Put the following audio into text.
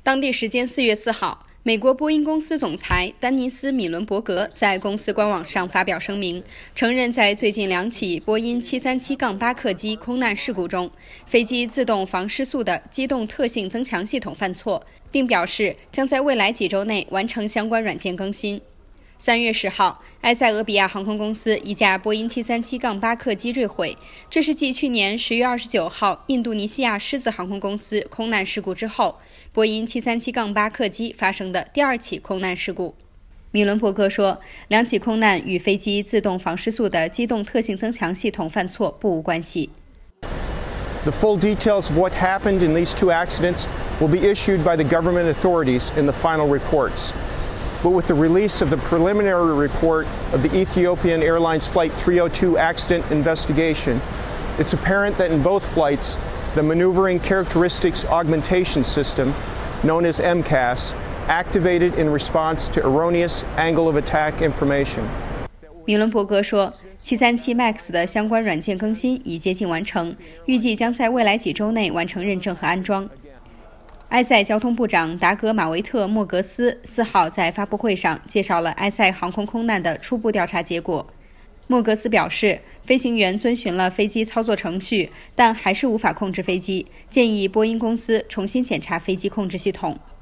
当地时间4月4号，美国波音公司总裁丹尼斯·米伦伯格在公司官网上发表声明，承认在最近2起波音737-8客机空难事故中，飞机自动防失速的机动特性增强系统犯错，并表示将在未来几周内完成相关软件更新。3月10号，埃塞俄比亚航空公司一架波音737-8客机坠毁，这是继去年10月29号印度尼西亚狮子航空公司空难事故之后，波音737-8客机发生的第2起空难事故。米伦伯格说，2起空难与飞机自动防失速的机动特性增强系统犯错不无关系。 The full details of what happened in these 2 accidents will be issued by the government authorities in the final reports. But with the release of the preliminary report of the Ethiopian Airlines Flight 302 accident investigation, it's apparent that in both flights, the Maneuvering Characteristics Augmentation System, known as MCAS, activated in response to erroneous angle of attack information. 米伦伯格说，737 MAX 的相关软件更新已接近完成，预计将在未来几周内完成认证和安装。埃塞交通部长达格马维特·莫格斯4号在发布会上介绍了埃塞航空空难的初步调查结果。莫格斯表示，飞行员遵循了飞机操作程序，但还是无法控制飞机，建议波音公司重新检查飞机控制系统。